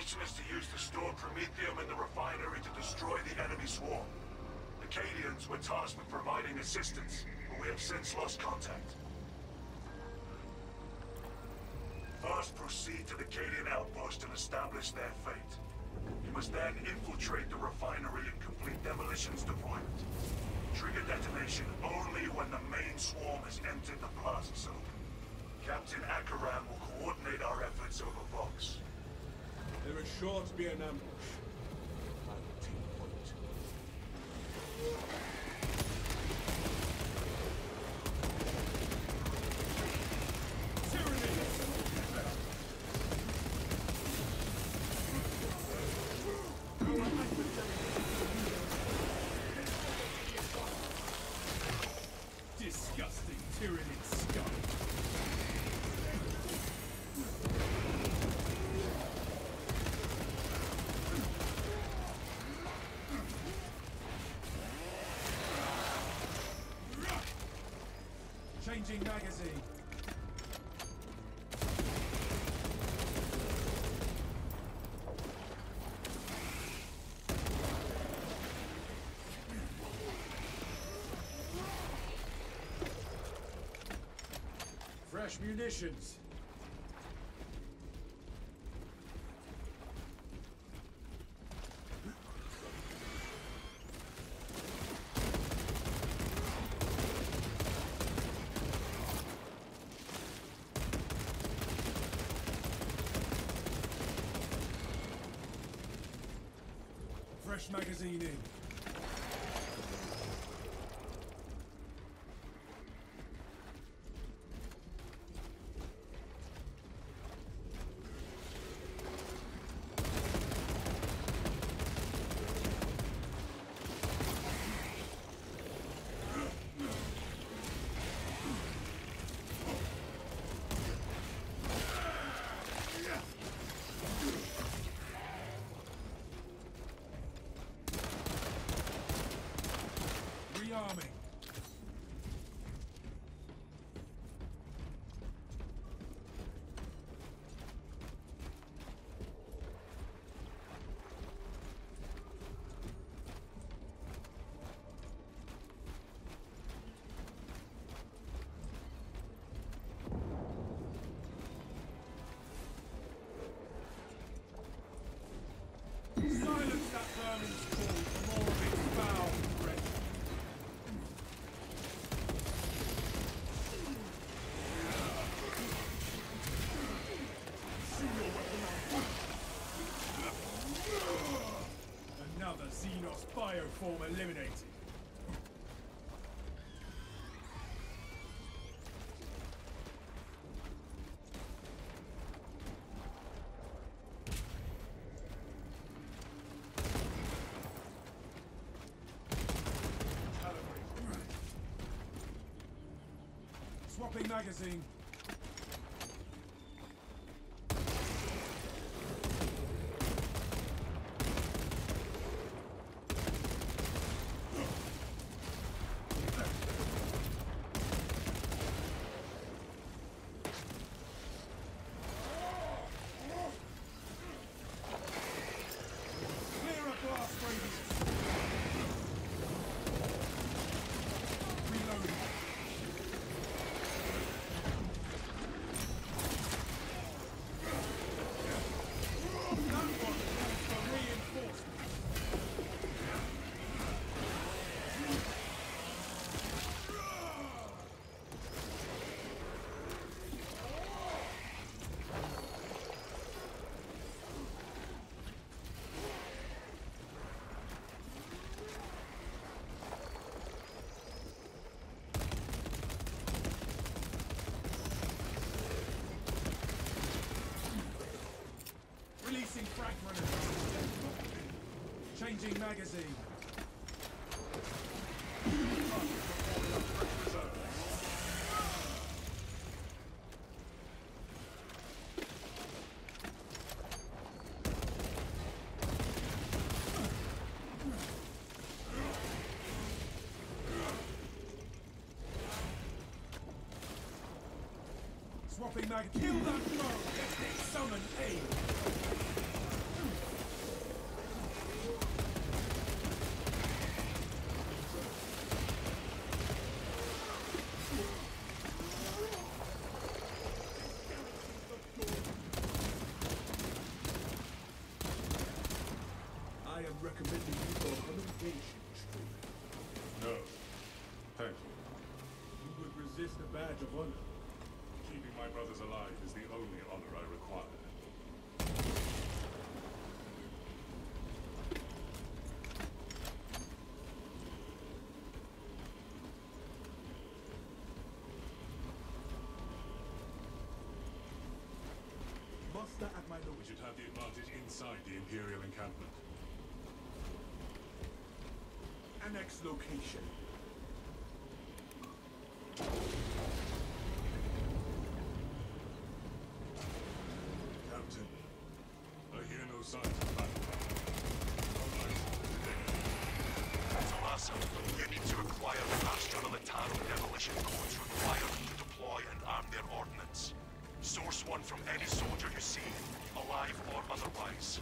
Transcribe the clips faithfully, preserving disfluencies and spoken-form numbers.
mission is to use the stored Promethium in the refinery to destroy the enemy swarm. The Cadians were tasked with providing assistance, but we have since lost contact. First, proceed to the Cadian outpost and establish their fate. You must then infiltrate the refinery and complete demolitions deployment. Trigger detonation only when the main swarm has entered the plaza zone. Captain Akaram will coordinate our efforts over Vox. There is sure to be an ambush. I will take point. Disgusting Tyranid scum. Changing magazine. Fresh munitions. Fresh magazine in. Rearming. Silence that vermin's call for more of its foul breath. Another Xenos bioform eliminated. Swapping magazine. Clear a blast radius. Reloading. Releasing frag grenade. Changing magazine. Swapping mag. Kill that foe. Summon aid. this the badge of honor? Keeping my brothers alive is the only honor I require. Master at my We lord. should have the advantage inside the Imperial encampment. Annex location. Captain, I hear no signs of battle. Talassa, you need to acquire the Astra Militarum demolition codes required to deploy and arm their ordnance. Source one from any soldier you see, alive or otherwise.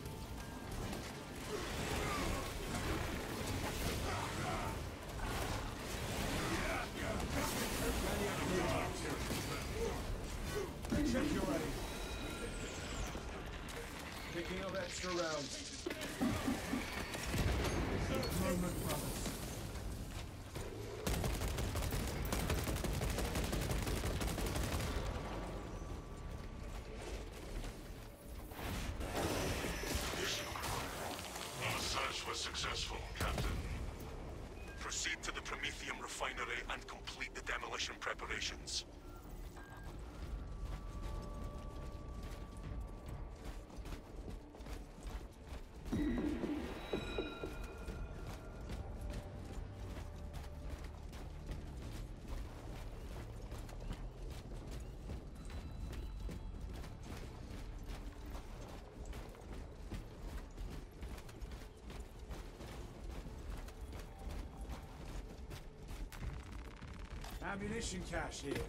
Check your aim. Picking up extra rounds. Moment, brothers. Our search was successful, Captain. Proceed to the Prometheum refinery and complete the demolition preparations. Ammunition cache here.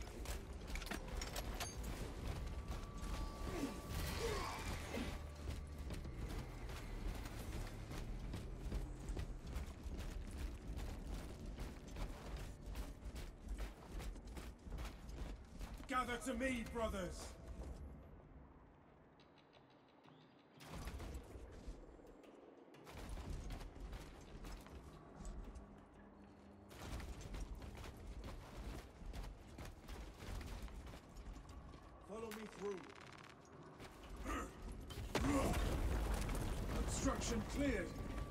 Gather to me, brothers! Follow me through. Obstruction cleared.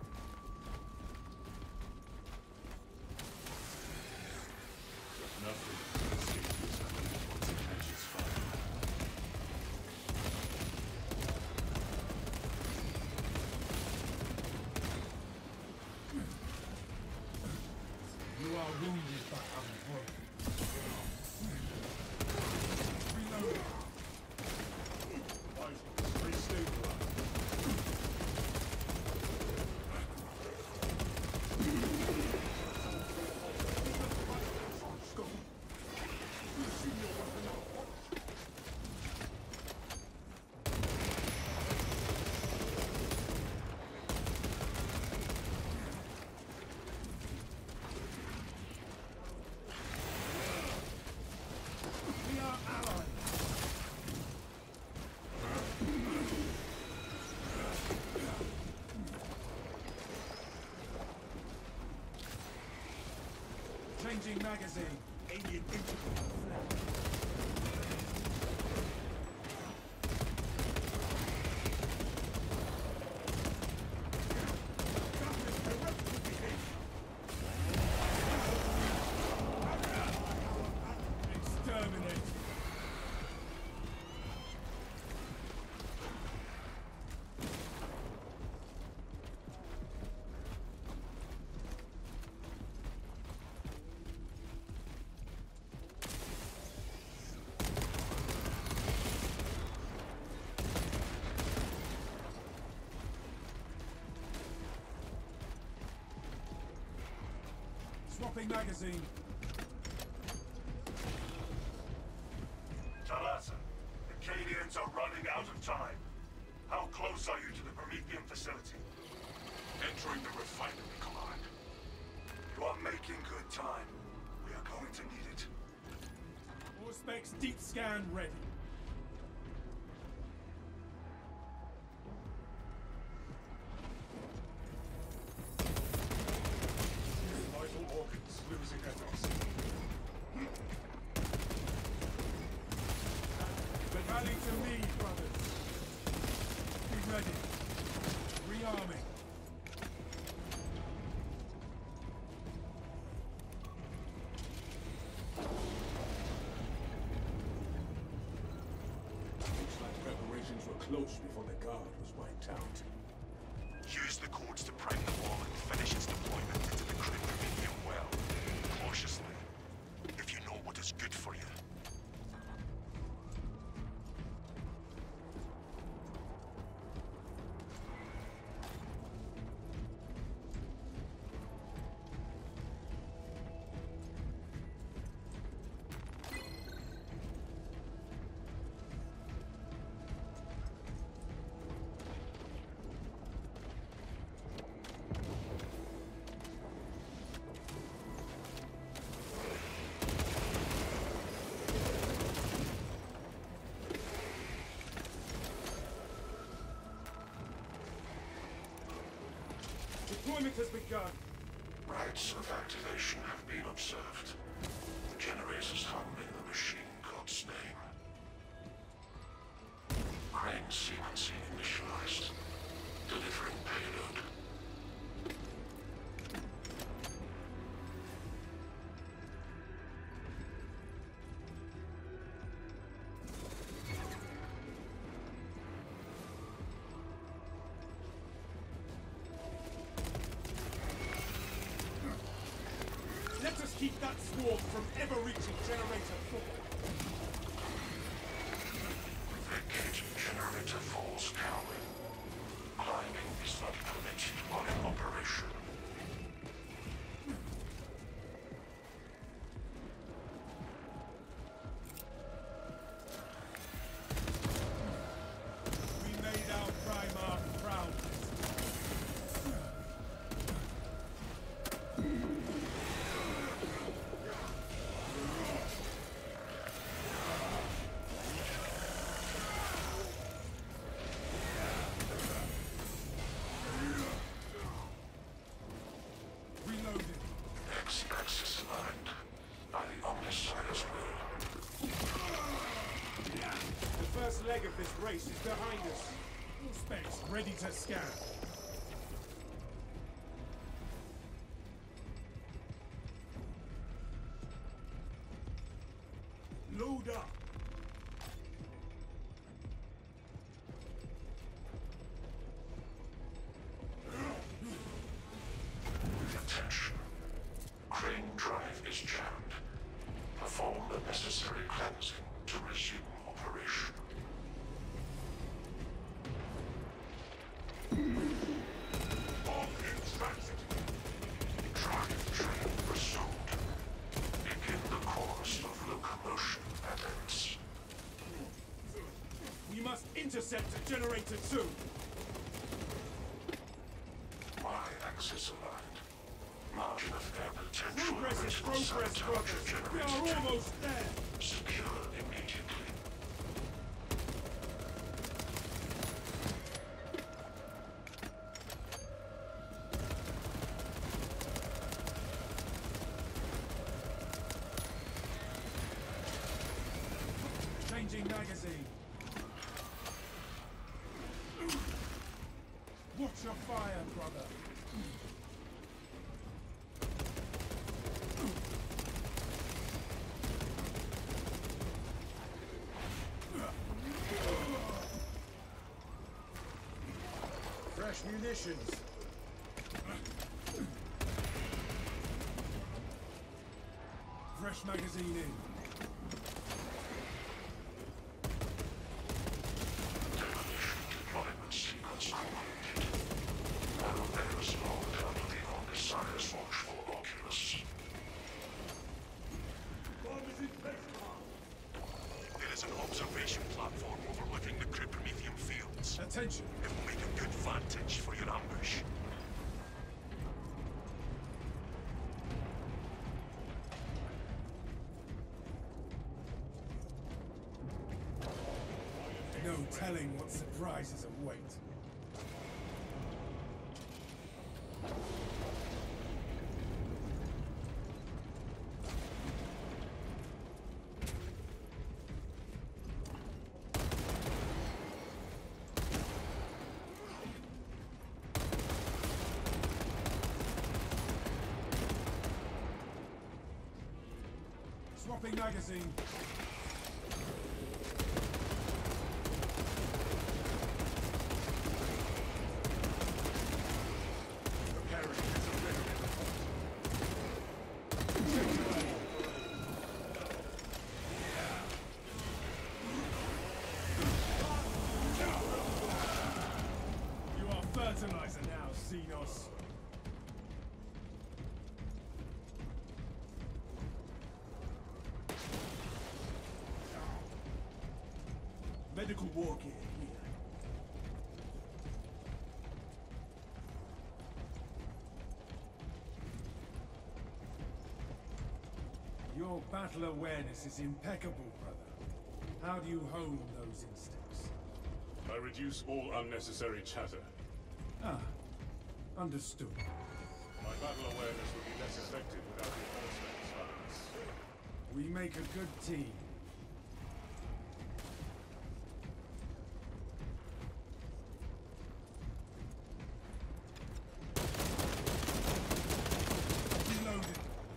Nothing escapes once it catches fire. You are wounded, but unbroken. Reload. Vitals, restabilize. We are allies. Changing magazine. Alien Exterminate. Swapping magazine. Talassa, the Cadians are running out of time. How close are you to the Prometheum facility? Entering the refinery, Command. You are making good time. We are going to need it. All specs deep scan ready. Vital organs losing efficacy. ready. Rearming. Looks like preparations were close before the guard was wiped out. Use the codes to prime the wall and finish its deployment into the Cryptominium well. Cautiously. If you know what is good for you. Deployment has begun. Rites of activation have been observed. The generators hum in the machine god's name. Crane sequencing initialized. Delivering payload. Let us keep that swarm from ever reaching Generator four. Vacate generator falls cowling. Climbing is not permitted while in operation. We made our Primarch proud. Reloaded. X-axis aligned. By the Omnissiah's will. The first leg of this race is behind us. All specs ready to scan. Load up. Attention. Crane drive is jammed. Perform the necessary cleansing to resume operation. Bomb in transit. Drive train resumed. Begin the course of locomotion patterns. We must intercept Generator two. Y-axis aligned. Margin of error potential. Progress is critical progress, sabotage of brothers. We generator are two. almost there. Secure immediately. Changing magazine. Watch your fire, brother. Fresh munitions. Fresh magazine in. Demolition deployment sequence completed. Now there is no under the Omnissiah's watchful oculus. There is an observation platform overlooking the Cryptominium fields. Attention. It will make a good vantage for your ambush. No telling what surprises await. Swapping magazine. Preparing You are fertilizer now, Xenos. Medical war gear here. Your battle awareness is impeccable, brother. How do you hone those instincts? I reduce all unnecessary chatter. Ah, understood. My battle awareness would be less effective without the enforcement's guidance. We make a good team. Reloaded.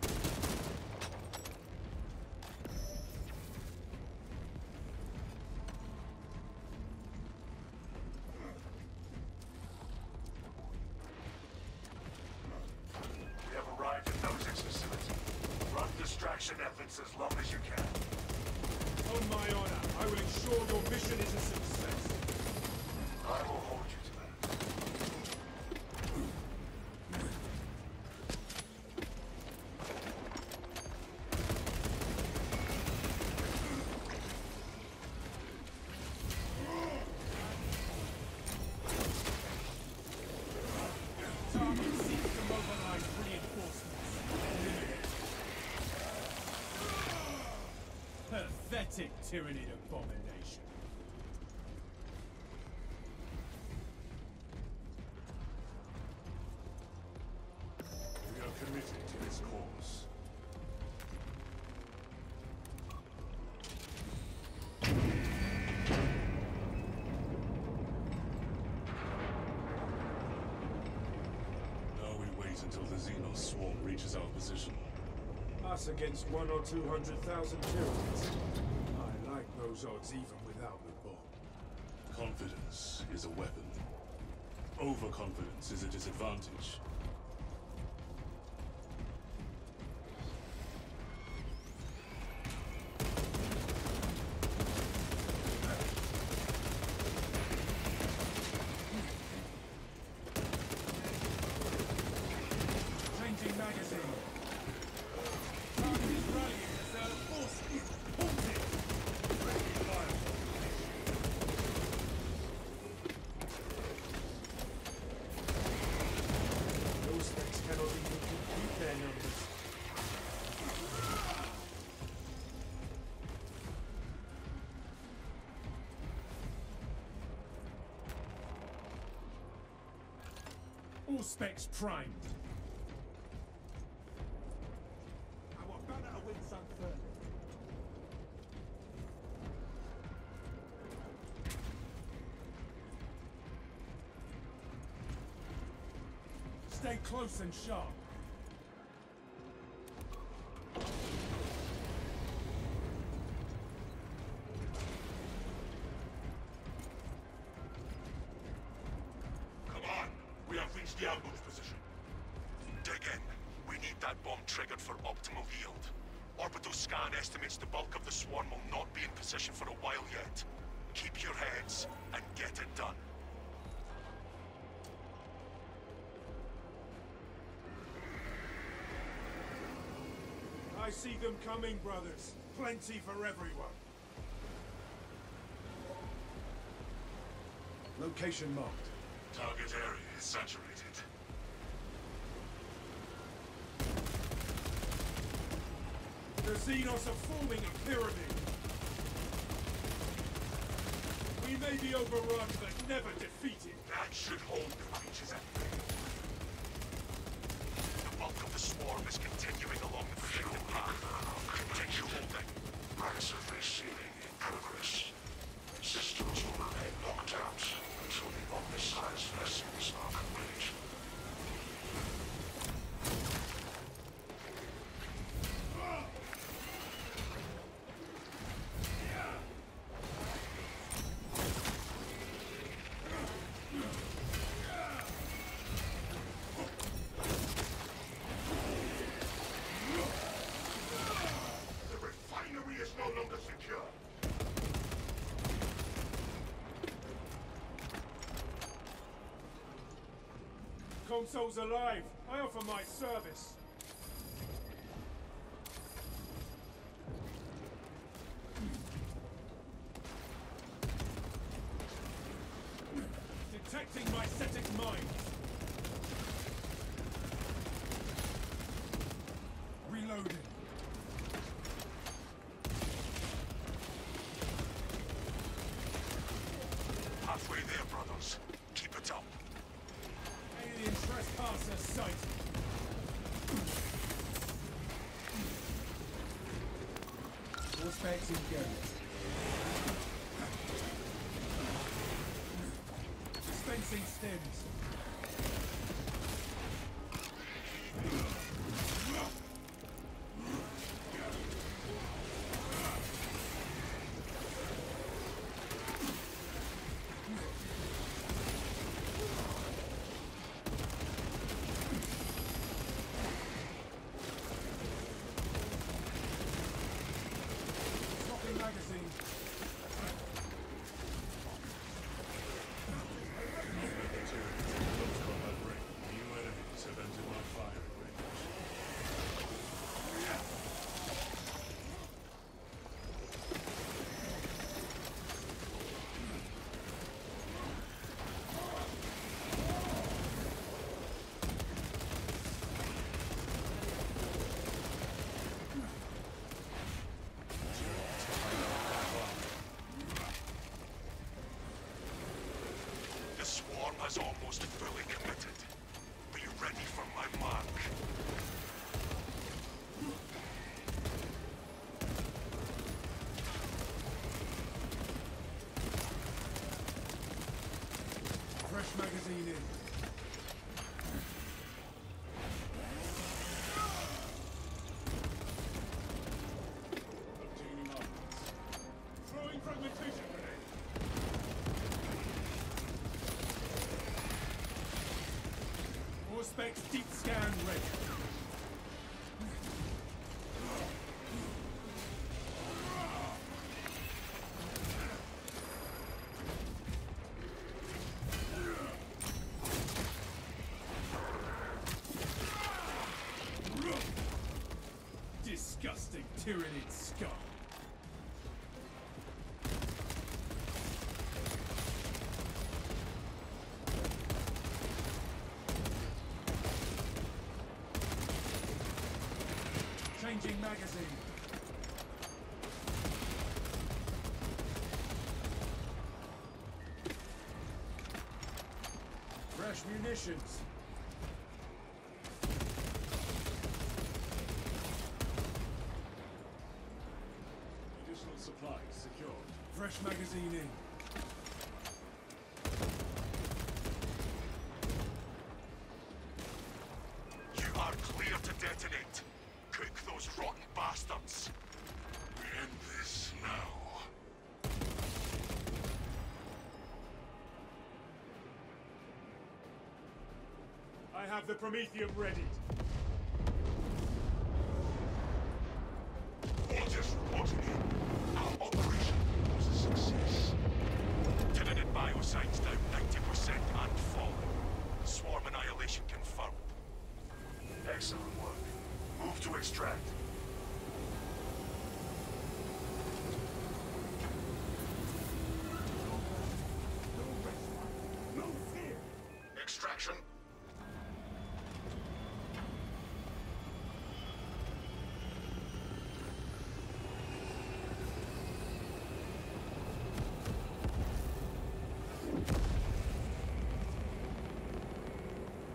We have arrived at Nozick's facility. Run distraction efforts as long as you can. On my honor, I will ensure your mission is a success. I will hold you to that. Target seeks to mobilize reinforcements. Pathetic Tyranid abomination. We are committed to this cause. Now we wait until the Xenos swarm reaches our position. Us against one or two hundred thousand Tyranids. I like those odds even without the bomb. Confidence is a weapon. Overconfidence is a disadvantage. Changing magazine. Target is rallying as their forces. Halt it! Fire. Those things cannot even compute their numbers. All specs primed. Our banner wins unfurled. Stay close and sharp. Come on! We have reached the ambush position. Dig in. We need that bomb triggered for optimal yield. Orbital scan estimates the bulk of the swarm will not be in position for a while yet. Keep your heads and get it done. I see them coming, brothers. Plenty for everyone. Location marked. Target area is saturated. The Xenos are forming a pyramid. We may be overrun, but never defeated. That should hold the creatures at bay. The bulk of the swarm is continuing along the predicted path. Continue holding. Massive receiving in progress. Systems will remain locked out until the omniscience lessons are complete. is no longer secure. Console's alive. I offer my service. Detecting my static mines. Reloading. Halfway there, brothers. Keep it up. Alien trespasser sighted. All specs engaged. Dispensing stems. Swapping magazine. New enemies have entered my firing range. The swarm has almost fully committed. Be ready for my mark. Fresh magazine in. Obtaining armaments. Throwing fragmentation grenade. All specs deep scan ready. Disgusting tyrannid scum. Changing magazine. Fresh munitions. Additional supplies secured. Fresh magazine in. You are clear to detonate. Cook those rotten bastards. We end this now. I have the Prometheum ready. Waters reporting in. Our operation was a success. Tyrannid biocides down ninety percent and falling. Swarm annihilation confirmed. Excellent work. Move to extract. No rest. No fear. Extraction